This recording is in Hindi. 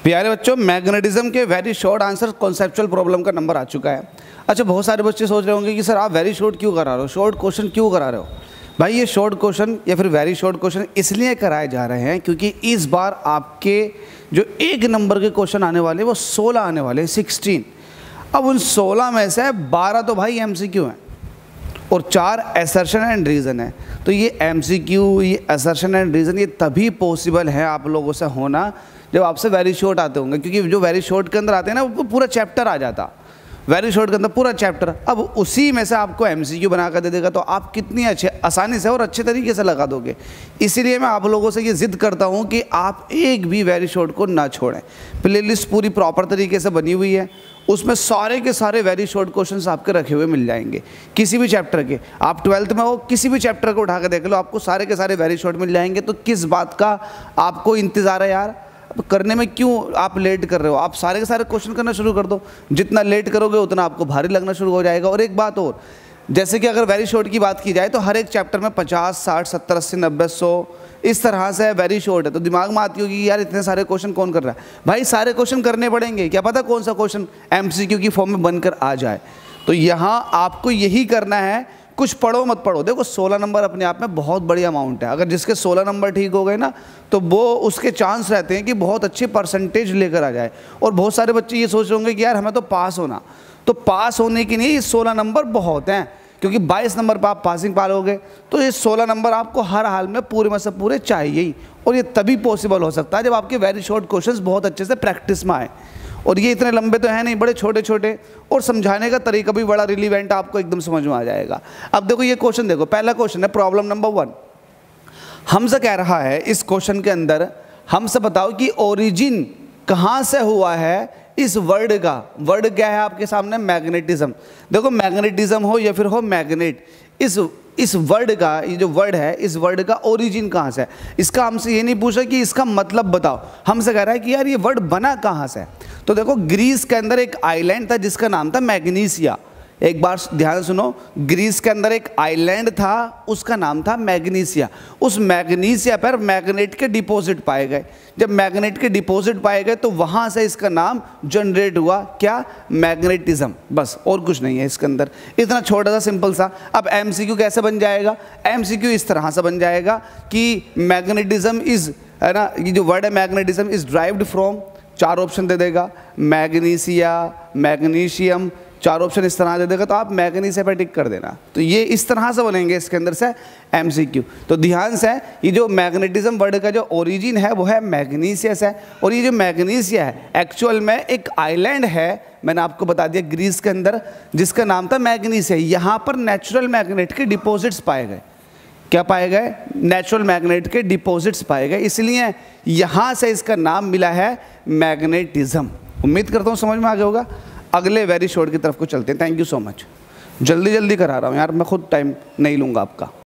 प्यारे बच्चों, मैग्नेटिज्म के very short answer conceptual problem का नंबर आ चुका है। अच्छा, बहुत सारे बच्चे सोच रहे होंगे कि सर आप वेरी शॉर्ट क्यों करा रहे हो, शॉर्ट क्वेश्चन क्यों करा रहे हो। भाई ये शॉर्ट क्वेश्चन या फिर वेरी शॉर्ट क्वेश्चन इसलिए कराए जा रहे हैं क्योंकि इस बार आपके जो 1 नंबर के क्वेश्चन आने वाले वो 16 आने वाले, 16। अब उन 16 में से 12 तो भाई MCQ हैं और 4 असर्शन एंड रीज़न है। तो ये MCQ, ये असर्शन एंड रीज़न ये तभी पॉसिबल है आप लोगों से होना जब आपसे वेरी शॉर्ट आते होंगे, क्योंकि जो वेरी शॉर्ट के अंदर आते हैं ना वो पूरा चैप्टर आ जाता, वेरी शॉर्ट के अंदर पूरा चैप्टर। अब उसी में से आपको MCQ बना कर दे देगा तो आप कितनी आसानी से और अच्छे तरीके से लगा दोगे। इसीलिए मैं आप लोगों से ये ज़िद करता हूँ कि आप एक भी वेरी शॉर्ट को ना छोड़ें। प्लेलिस्ट पूरी प्रॉपर तरीके से बनी हुई है, उसमें सारे के सारे वेरी शॉर्ट क्वेश्चंस आपके रखे हुए मिल जाएंगे किसी भी चैप्टर के। आप 12th में हो, किसी भी चैप्टर को उठा कर देख लो, आपको सारे के सारे वेरी शॉर्ट मिल जाएंगे। तो किस बात का आपको इंतज़ार है यार, करने में क्यों आप लेट कर रहे हो। आप सारे के सारे क्वेश्चन करना शुरू कर दो, जितना लेट करोगे उतना आपको भारी लगना शुरू हो जाएगा। और एक बात और, जैसे कि अगर वेरी शॉर्ट की बात की जाए तो हर एक चैप्टर में 50, 60, 70, 80, 90, 100 इस तरह से वेरी शॉर्ट है। तो दिमाग में आती होगी कि यार इतने सारे क्वेश्चन कौन कर रहा है। भाई सारे क्वेश्चन करने पड़ेंगे, क्या पता कौन सा क्वेश्चन MCQ की फॉर्म में बनकर आ जाए। तो यहाँ आपको यही करना है, कुछ पढ़ो मत पढ़ो। देखो 16 नंबर अपने आप में बहुत बड़ी अमाउंट है। अगर जिसके 16 नंबर ठीक हो गए ना तो वो उसके चांस रहते हैं कि बहुत अच्छे परसेंटेज लेकर आ जाए। और बहुत सारे बच्चे ये सोच रहे होंगे कि यार हमें तो पास होना, तो पास होने के लिए 16 नंबर बहुत हैं, क्योंकि 22 नंबर पर आप पासिंग पालोगे तो ये 16 नंबर आपको हर हाल में पूरे में से पूरे चाहिए ही। और ये तभी पॉसिबल हो सकता है जब आपके वेरी शॉर्ट क्वेश्चंस बहुत अच्छे से प्रैक्टिस में आए। और ये इतने लंबे तो हैं नहीं, बड़े छोटे छोटे, और समझाने का तरीका भी बड़ा रिलीवेंट आपको एकदम समझ में आ जाएगा। अब देखो ये क्वेश्चन देखो, पहला क्वेश्चन है प्रॉब्लम नंबर 1। हमसे कह रहा है इस क्वेश्चन के अंदर, हमसे बताओ कि ओरिजिन कहाँ से हुआ है इस वर्ड का। वर्ड क्या है आपके सामने, मैग्नेटिज्म। देखो मैग्नेटिज्म हो या फिर हो मैग्नेट, इस वर्ड का, ये जो वर्ड है इस वर्ड का ओरिजिन कहाँ से है। इसका हमसे ये नहीं पूछा कि इसका मतलब बताओ, हमसे कह रहा है कि यार ये वर्ड बना कहाँ से। तो देखो ग्रीस के अंदर एक आइलैंड था जिसका नाम था मैग्नीसिया। एक बार ध्यान सुनो, ग्रीस के अंदर एक आइलैंड था, उसका नाम था मैग्नीसिया। उस मैग्नीसिया पर मैग्नेट के डिपॉजिट पाए गए। जब मैग्नेट के डिपॉजिट पाए गए तो वहाँ से इसका नाम जनरेट हुआ, क्या, मैग्नेटिज्म। बस और कुछ नहीं है इसके अंदर, इतना छोटा सा सिंपल सा। अब MCQ कैसे बन जाएगा, MCQ इस तरह से बन जाएगा कि मैग्नेटिज्म इज, है ना, ये जो वर्ड है magnetism is derived from, 4 option दे देगा, मैग्नीसिया, मैग्नीशियम, 4 ऑप्शन इस तरह दे देगा। तो आप मैग्नीसिया पे टिक कर देना। तो ये इस तरह से बनेंगे इसके अंदर से MCQ। तो ध्यान से, ये जो मैग्नेटिज्म वर्ड का जो ओरिजिन है वो है मैग्नीसिया से। और ये जो मैग्नीसिया है एक्चुअल में एक आइलैंड है, मैंने आपको बता दिया ग्रीस के अंदर, जिसका नाम था मैग्नीसिया। यहाँ पर नेचुरल मैग्नेट के डिपॉजिट्स पाए गए। क्या पाए गए, नेचुरल मैग्नेट के डिपॉजिट्स पाए गए, इसलिए यहाँ से इसका नाम मिला है मैग्नेटिज्म। उम्मीद करता हूँ समझ में आ गया होगा। अगले वेरी शॉर्ट की तरफ को चलते हैं। Thank you so much. जल्दी जल्दी करा रहा हूँ यार, मैं खुद टाइम नहीं लूँगा आपका।